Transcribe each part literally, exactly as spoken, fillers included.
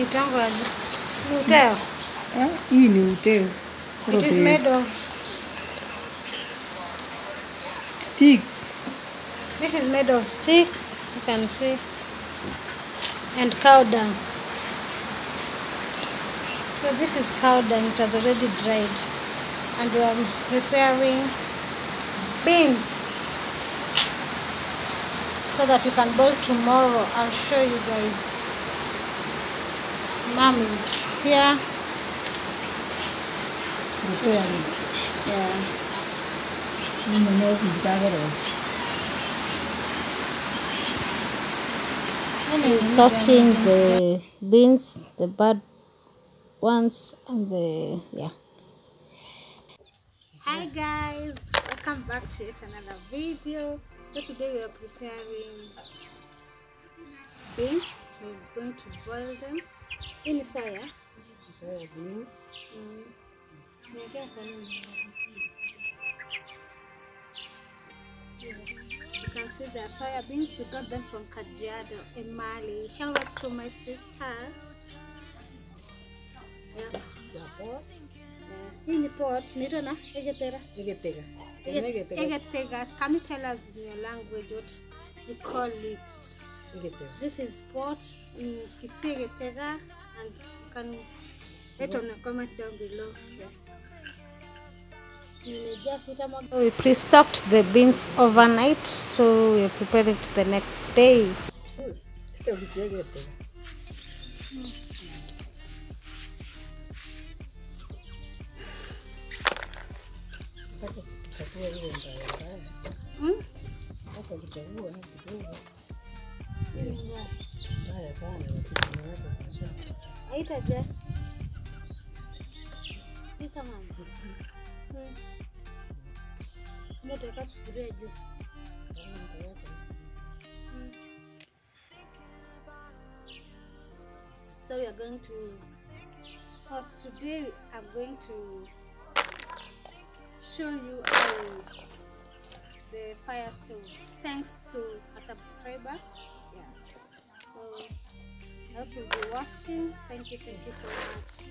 inaitangwa aje? Uteo. Eh, hii ni uteo. It is made of sticks. This is made of sticks, you can see, and cow dung. So this is cow dung, it has already dried, and we are preparing beans so that we can boil tomorrow. I'll show you guys. Mom is here. Preparing. Yeah. Mimi na vitageros. Sorting the beans, the bad ones, and the yeah. Hi guys, welcome back to yet another video. So today we are preparing beans. We're going to boil them in soya. Soya beans. Mm. You can see the soya beans. We got them from Kajiado, Emali. Shout out to my sister. Yeah. In the pot, Nitona, Egetega. Egetega. Egetega. Can you tell us in your language what you call it? Egetega. This is pot in Kisegetega, and you can let on the comment down below. Yes. We pre-soaked the beans overnight, so we are preparing it the next day. Mm? Aitaje? Ika mama. Mm. Moto ya sufuria juu. Mm. So we are going to uh, today I'm going to show you how the fire stove, thanks to a subscriber. Yeah. So I hope you'll be watching. Thank you, thank you so much.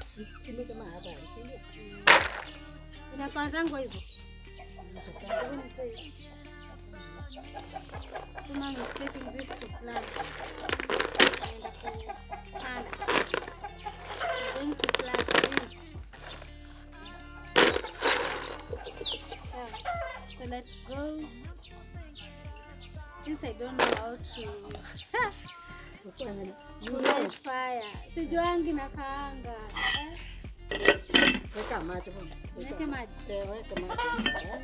Inapandangwa hivyo. Mom is taking this to plant. And I'm going to plant this. Yeah. So let's go. Since I don't know how to light fire. Sijuangi na kaanga. Weka maji bwana. Weke maji. Eh, weka maji.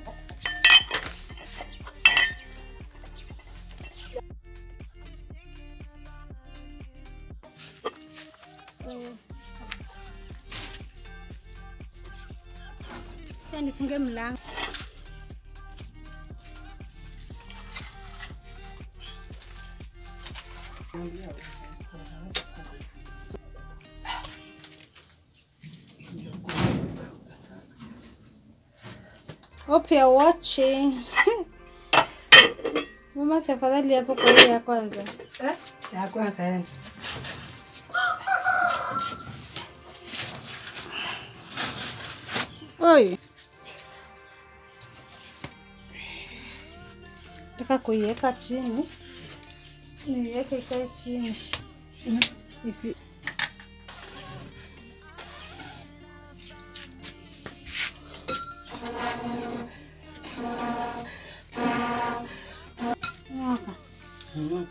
So tena nifunge mlango. Hope you're watching. Mama tafadhali hapo kwa hiyo ya kwanza. Eh? Ya kwanza yani. Oi. Nataka kuiweka chini. Niweke ikae chini. Isi Mhm.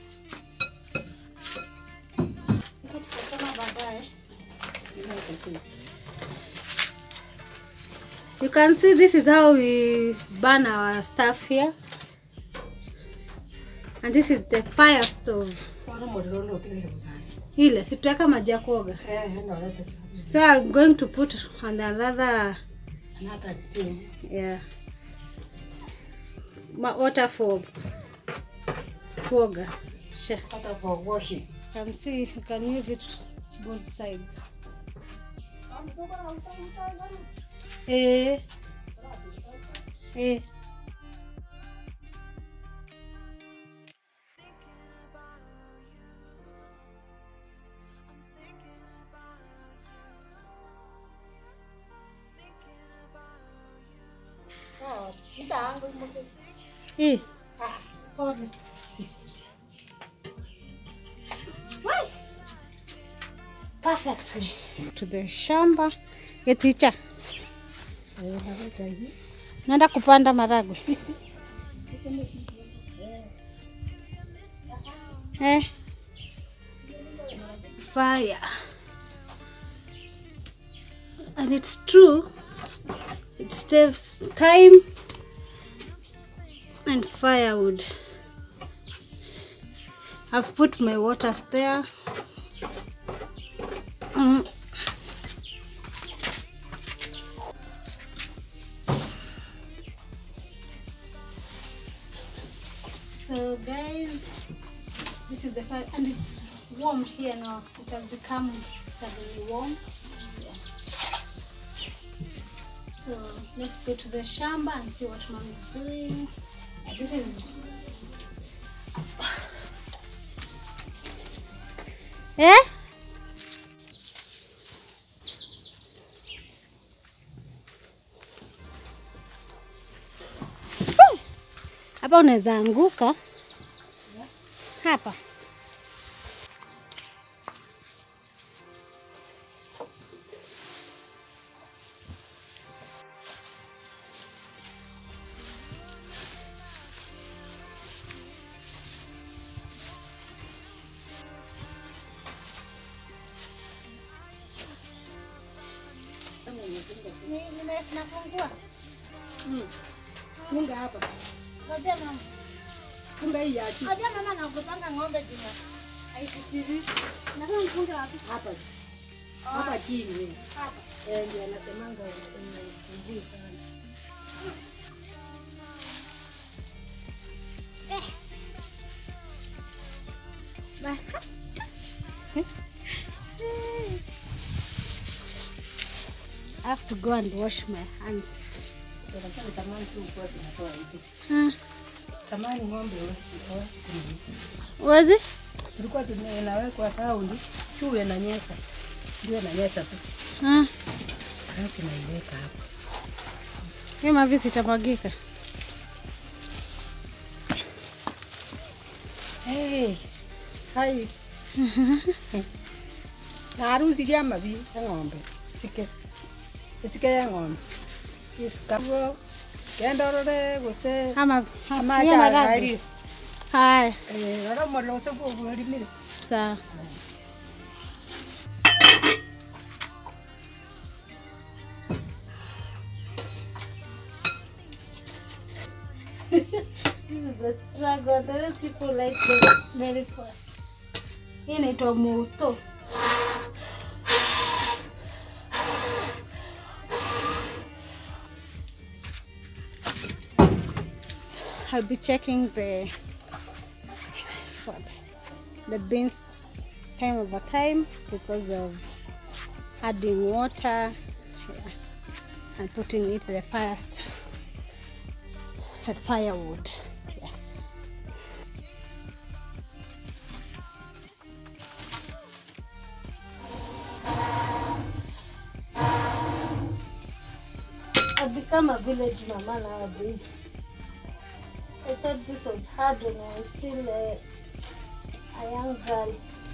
You can see this is how we burn our stuff here. And this is the fire stove. Ile sitaka maji ya kuoga. Eh, ndio leta sio. So I'm going to put on another Another thing. yeah. Ma water for kuoga. Sure. Water for washing. You can see you can use it both sides. Eh. Eh. Hii. Ah, pole. Si, si, si. Perfectly. To the shamba. Hey, teacher. Eh, naweka hivi. Naenda kupanda maragwe. Eh. Fire. And it's true. It saves time and firewood. I've put my water there. Mm. So guys, this is the fire, and it's warm here now. It has become suddenly warm. Yeah. So let's go to the shamba and see what mom is doing. Uh, this is eh? Hapa unaweza anguka. Hapa. Nafungua. Mm. Funga hapa. Ngoja mama. Funga hii ya chini. Ngoja mama nakutanga ng'ombe jina. Haifikiri. Nataka mfunge wapi? Hapa. Hapa chini. Hapa. Eh, ndio anasemanga unafungua sana. Eh. My hands touch. I have to go and wash my hands. Lakini tamani tu kwa tunatoa hivi. Hmm. Samani ng'ombe hawezi kununua. Wazi? Tulikuwa tunawekwa taundi, chuo na nyesa. Ndio na nyesa tu. Ah. Halafu naiweka hapa. Hii mavi sitamwagika. Hey. Hai. Na harusi ya mavi ya ng'ombe. Sike. Sike ya ng'ombe. Iskago. Kendorore gose. Ama Ama hiyo maragwe. Hai. Eh, rara molo se go go rimire. Sawa. This is the struggle. The way people like the very fast. Hii inaitwa moto. I'll be checking the what the beans time over time because of adding water, yeah, and putting it the first the firewood. Yeah. I've become a village mama nowadays. I thought this was hard when I was still a, a young girl.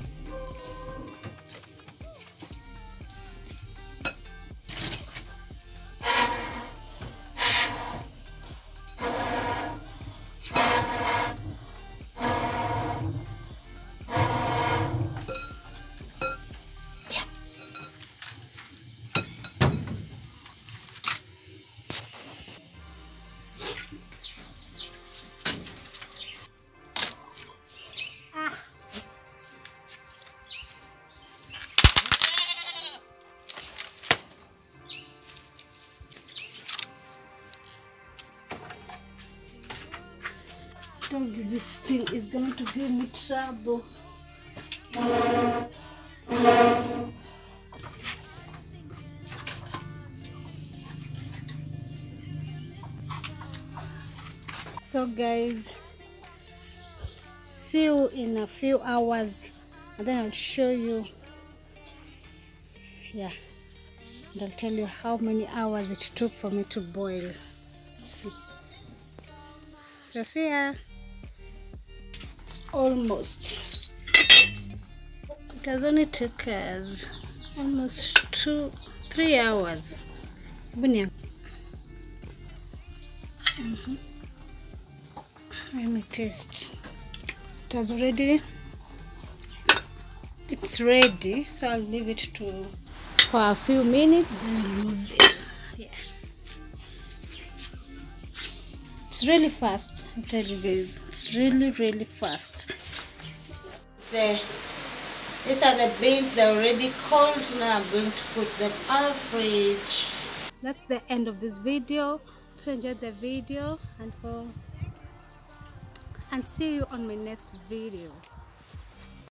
Told you this thing is going to give me trouble. So guys, see you in a few hours and then I'll show you, yeah, and I'll tell you how many hours it took for me to boil. So see ya. It's almost. It has only took us almost two, three hours. Mm-hmm. Let me taste. It has already. It's ready, so I'll leave it to for a few minutes. Move it. Yeah. It's really fast. I tell you guys, it's really really fast. So, these are the beans. They're already cold. Now I'm going to put them out of the fridge. That's the end of this video. Hope you enjoyed the video, and for and see you on my next video.